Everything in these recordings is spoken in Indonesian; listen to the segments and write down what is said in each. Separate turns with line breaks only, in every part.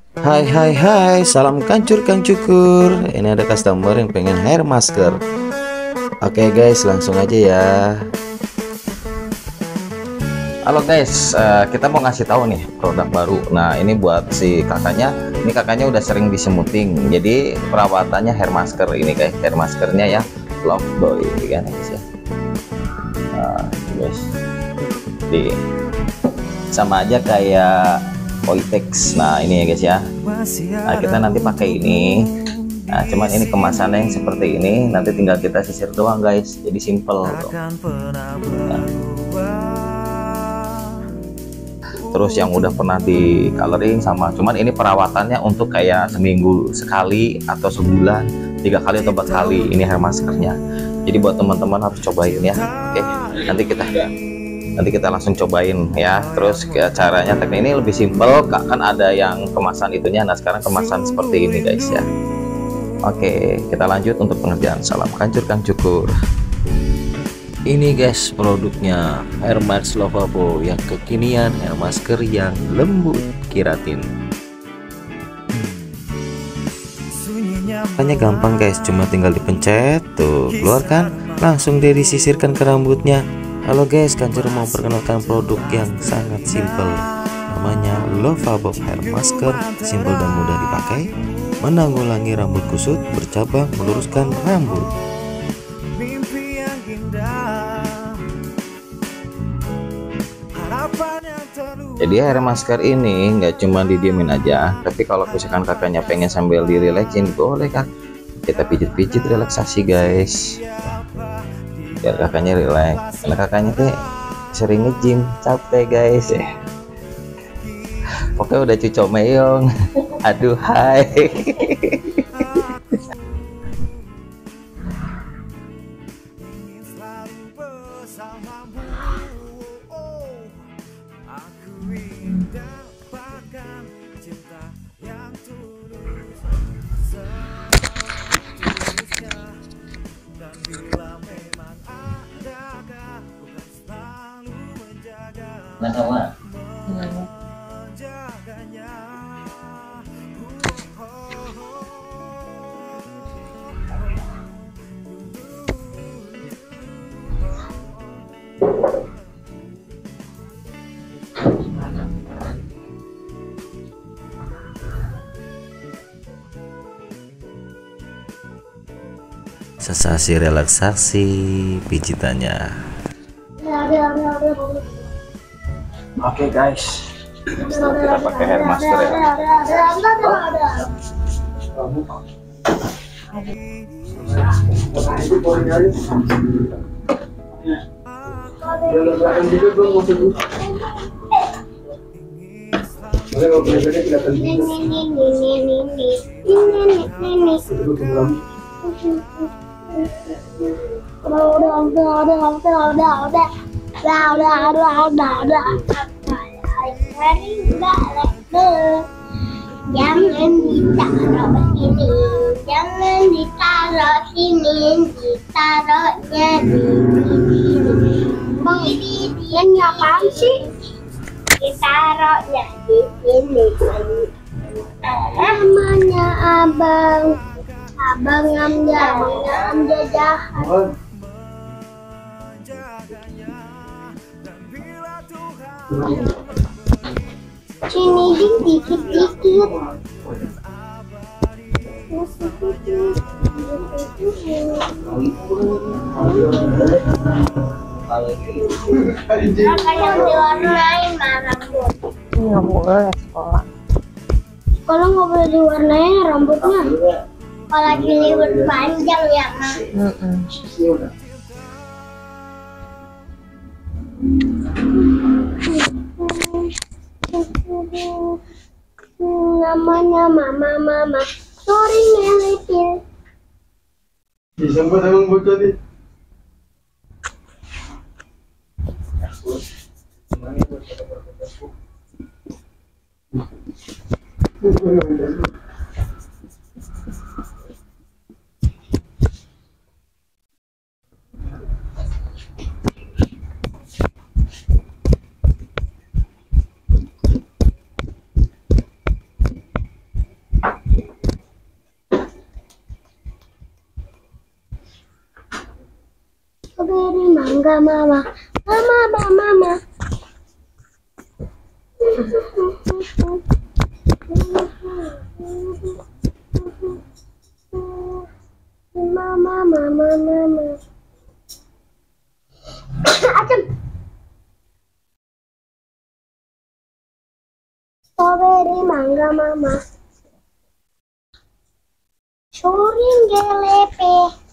Hai hai hai, salam kancur kang cukur. Ini ada customer yang pengen hair masker. Oke guys, langsung aja ya. Halo guys, kita mau ngasih tahu nih produk baru. Nah ini buat si kakaknya. Ini kakaknya udah sering disemuting. Jadi perawatannya hair masker ini guys. Hair maskernya ya Love Boy kan guys ya. Nah guys, di sama aja kayak Poitex. Nah ini ya guys ya. Nah kita nanti pakai ini. Nah cuman ini kemasannya yang seperti ini, nanti tinggal kita sisir doang guys, jadi simple tuh. Nah. Terus yang udah pernah di coloring sama, cuman ini perawatannya untuk kayak seminggu sekali atau sebulan 3 kali atau 4 kali ini hair maskernya. Jadi buat teman-teman harus cobain ya. Oke, nanti kita langsung cobain ya. Terus caranya teknik ini lebih simpel, kan ada yang kemasan itunya. Nah sekarang kemasan seperti ini guys ya. Oke, kita lanjut untuk pengerjaan. Salam kancur kang cukur. Ini guys produknya Hair Mask Lovable yang kekinian, hair masker yang lembut keratin. Hanya gampang guys, cuma tinggal dipencet tuh keluarkan, langsung deh disisirkan ke rambutnya. Halo guys, kancur mau perkenalkan produk yang sangat simple, namanya Lovable Hair Masker. Simple dan mudah dipakai, menanggulangi rambut kusut, bercabang, meluruskan rambut. Jadi hair masker ini nggak cuma didiemin aja, tapi kalau misalkan kakaknya pengen sambil direlaksin boleh kan, kita pijit-pijit relaksasi guys, biar kakaknya relax. Karena kakaknya tuh sering nge-gym, capek guys ya. Pokoknya udah cucok meong. Aduh hai. Nah, kawan. Sensasi relaksasi pijitannya. Oke guys, kita pakai hair masker ya.
Jangan ditaruh sini, jangan ditaruh sini, ditaruhnya di sini. Bang ini dia ngapain sih? Ditaruhnya di sini. Namanya abang, abang amja jahat. Sini dikit-dikit. Makanya diwarnain rambut.
Nggak boleh sekolah.
Sekolah nggak boleh diwarnain rambutnya. Kalau lagi libur panjang ya, Ma. Namanya mama sorry little.
Disambut emang bocah nih.
mangga mama, mama, mama. Mama, mama, mama. Acem. Strawberry mangga mama. Shoring gelepe.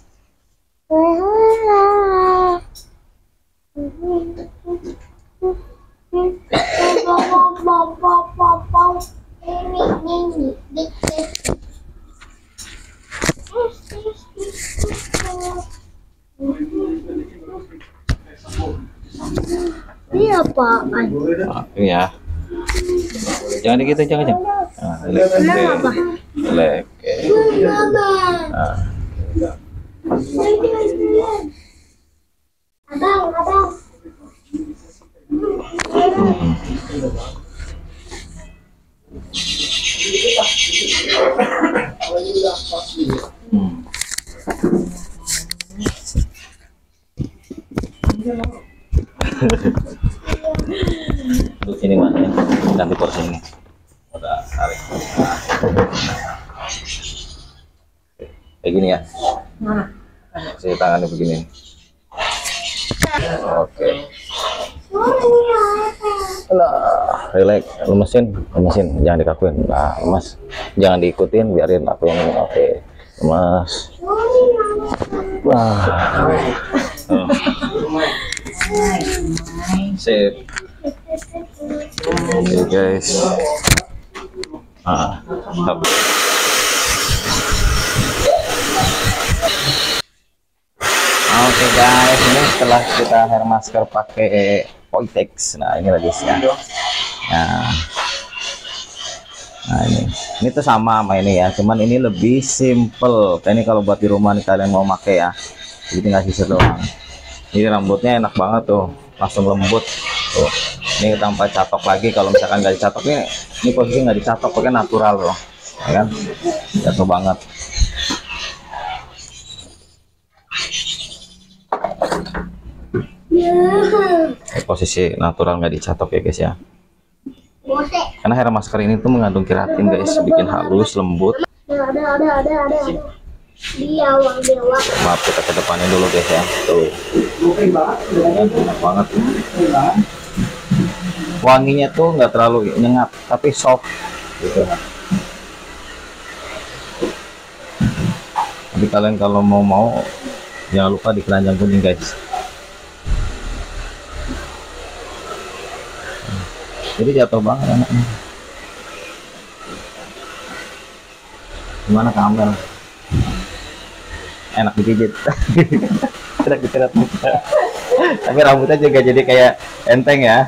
Ini apaan?
Ya. Jangan gitu, jangan. Nah,
Kenapa?
Nah.
Abang.
Untuk sini mana ya? Ganti porsi ini. Udah tarik. Kayak gini ya. Saya tangannya begini. Oke. Nah, relax, lemesin, jangan dikakuin. Nah, lemas, jangan diikutin, biarin aku yang ini. Oke, lemas. Wah. Oh. Sip. Oke guys. Oke guys, ini setelah kita hair masker pakai Poitex. Nah ini lagi ya. Nah ini tuh sama ini ya, cuman ini lebih simple. Kayak ini kalau buat di rumah nih kalian mau pakai ya, jadi tinggal sisir doang. Ini rambutnya enak banget tuh, langsung lembut tuh. Ini tanpa catok lagi. Kalau misalkan nggak dicatok, ini posisi nggak dicatok, pakai natural loh, ya kan? Jatuh banget. Posisi natural, nggak dicatok ya guys ya. Karena hair masker ini tuh mengandung keratin guys, bikin halus, lembut.
Ada. Biawak.
Maaf, kita ke depannya dulu guys ya. Tuh. Enak banget. Wanginya tuh nggak terlalu nyengat, tapi soft gitu. Tapi kalian kalau mau jangan lupa di keranjang kuning guys. Jadi jatuh banget anaknya. Gimana Kamel? Enak dipijit. Enak dipijit. Tapi rambutnya juga jadi kayak enteng ya.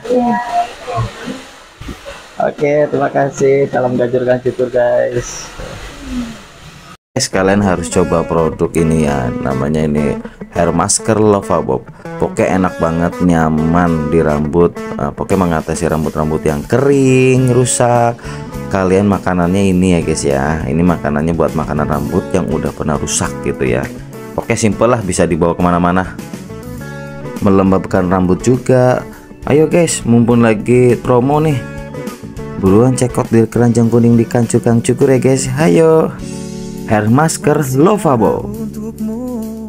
Oke, terima kasih. Salam gajur kan cukur guys. Kalian harus coba produk ini ya, namanya ini hair masker Lovabop. Pokoknya enak banget, nyaman di rambut, pokoknya mengatasi rambut-rambut yang kering, rusak. Kalian makanannya ini ya guys ya, ini makanannya buat makanan rambut yang udah pernah rusak gitu ya. Pokoknya simple lah, bisa dibawa kemana-mana, melembabkan rambut juga. Ayo guys, mumpun lagi promo nih, buruan cekot di keranjang kuning di Kancu Kang Cukur ya guys. Ayo, hair masker Lovabop.